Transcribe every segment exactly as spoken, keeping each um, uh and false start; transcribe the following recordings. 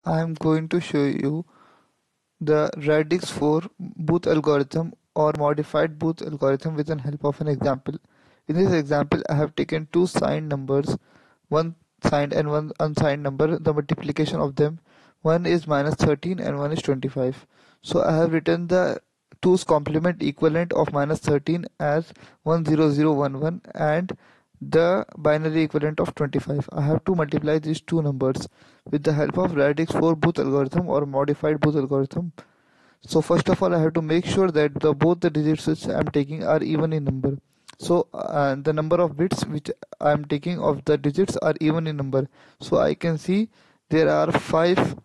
I am going to show you the radix four Booth algorithm or modified Booth algorithm with the help of an example. In this example, I have taken two signed numbers, one signed and one unsigned number, the multiplication of them. One is minus thirteen and one is twenty-five. So I have written the two's complement equivalent of minus thirteen as one zero zero one one and the binary equivalent of twenty-five. I have to multiply these two numbers with the help of radix four Booth algorithm or modified Booth algorithm. So first of all, I have to make sure that the both the digits which I am taking are even in number. So uh, the number of bits which I am taking of the digits are even in number. So I can see there are five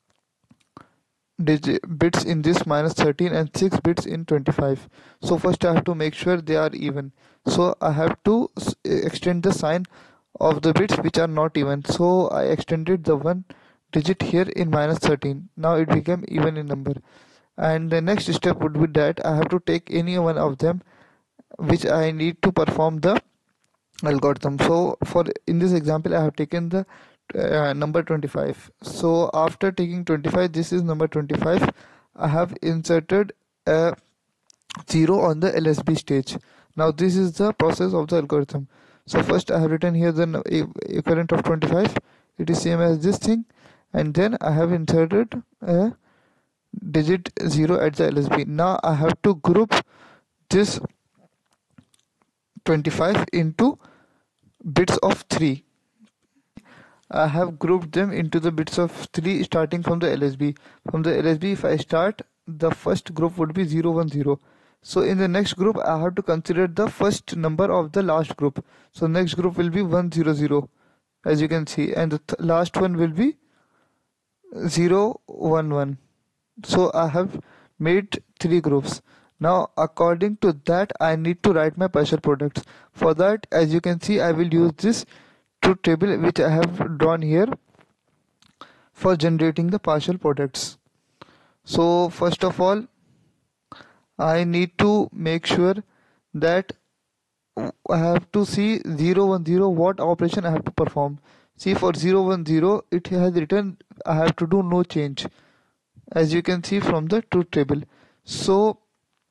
bits in this minus thirteen and six bits in twenty-five. So first I have to make sure they are even. So I have to extend the sign of the bits which are not even. So I extended the one digit here in minus thirteen. Now it became even in number. And the next step would be that I have to take any one of them which I need to perform the algorithm. So for in this example I have taken the uh, number twenty-five. So after taking twenty-five, this is number twenty-five, I have inserted a zero on the L S B stage. Now this is the process of the algorithm. So first I have written here the equivalent of twenty-five, it is same as this thing, and then I have inserted a digit zero at the L S B. Now I have to group this twenty-five into bits of three. I have grouped them into the bits of three starting from the L S B. From the L S B, if I start, the first group would be zero one zero. So in the next group, I have to consider the first number of the last group. So next group will be one zero zero, as you can see, and the th last one will be zero one one. So I have made three groups. Now according to that, I need to write my partial products. For that, as you can see, I will use this truth table which I have drawn here for generating the partial products. So first of all, I need to make sure that I have to see zero one zero what operation I have to perform. See, for zero one zero it has written I have to do no change, as you can see from the truth table. So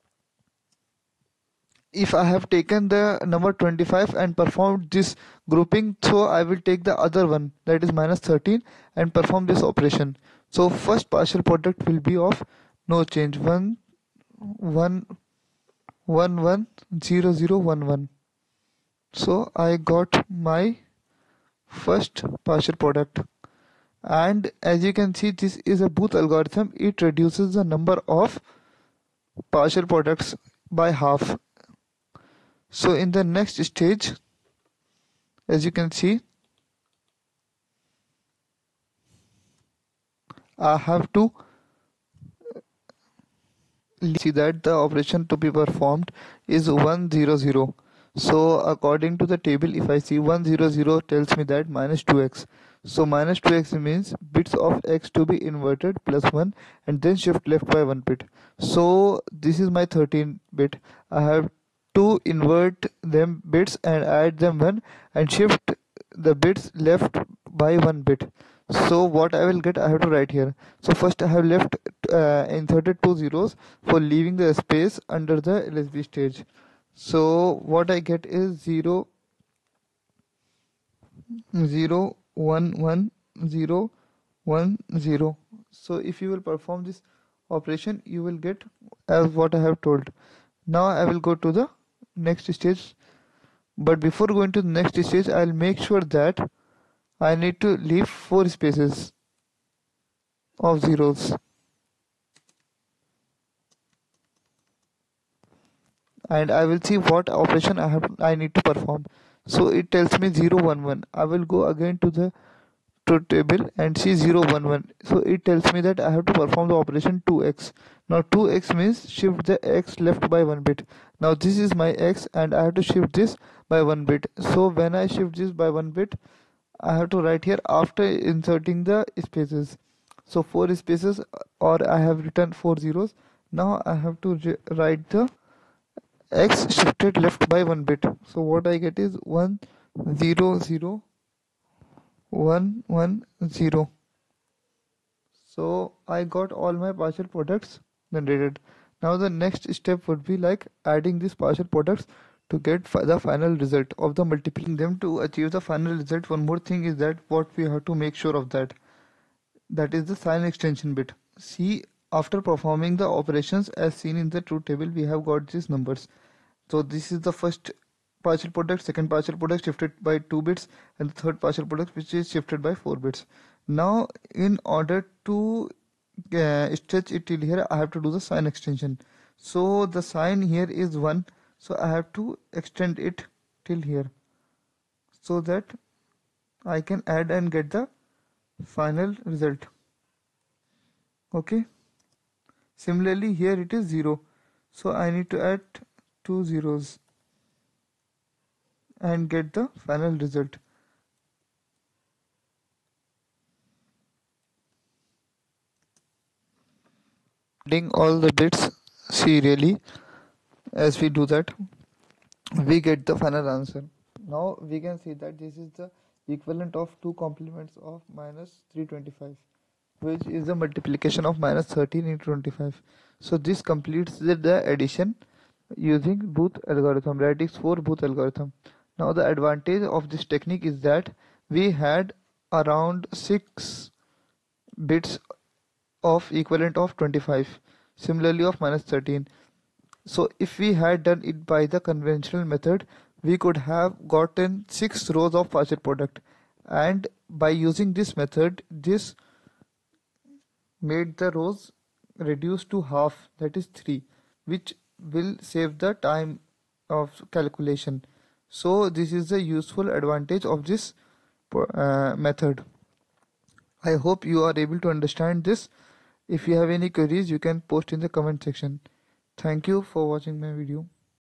if I have taken the number twenty-five and performed this grouping, so I will take the other one, that is minus thirteen, and perform this operation. So first partial product will be of no change, one one one one zero zero one one. So I got my first partial product, and as you can see, this is a Booth algorithm. It reduces the number of partial products by half. So in the next stage, as you can see, I have to see that the operation to be performed is one zero zero. So according to the table, if I see one zero zero tells me that minus two x. So minus two x means bits of x to be inverted plus one and then shift left by one bit. So this is my thirteen bit. I have to invert them bits and add them one and shift the bits left by one bit. So what I will get, I have to write here. So first I have left uh, inserted two zeros for leaving the space under the L S B stage. So what I get is zero zero one one zero one zero. So if you will perform this operation, you will get as what I have told. Now I will go to the next stage, but before going to the next stage, I will make sure that I need to leave four spaces of zeros, and I will see what operation I have I need to perform. So it tells me zero one one. I will go again to the truth table and see zero one one. So it tells me that I have to perform the operation two x. Now two x means shift the x left by one bit. Now this is my x and I have to shift this by one bit. So when I shift this by one bit, I have to write here after inserting the spaces. So four spaces, or I have written four zeros. Now I have to write the x shifted left by one bit. So what I get is one zero zero one one zero. So I got all my partial products generated. Now the next step would be like adding these partial products to get fi the final result of the multiplying them to achieve the final result. One more thing is that what we have to make sure of that, that is the sign extension bit. See, after performing the operations as seen in the truth table, we have got these numbers. So this is the first partial product, second partial product shifted by two bits, and the third partial product which is shifted by four bits. Now in order to uh, stretch it till here, I have to do the sign extension. So the sign here is one, so I have to extend it till here so that I can add and get the final result. Okay, similarly here it is zero, so I need to add two zeros and get the final result. Adding all the bits serially, as we do that, we get the final answer. Now we can see that this is the equivalent of two complements of minus three hundred twenty-five, which is the multiplication of minus thirteen into twenty-five. So this completes the, the addition using Booth algorithm, radix four Booth algorithm. Now the advantage of this technique is that we had around six bits of equivalent of twenty-five, similarly of minus thirteen. So if we had done it by the conventional method, we could have gotten six rows of partial product, and by using this method, this made the rows reduce to half, that is three, which will save the time of calculation. So this is the useful advantage of this uh, method. I hope you are able to understand this. If you have any queries, you can post in the comment section. Thank you for watching my video.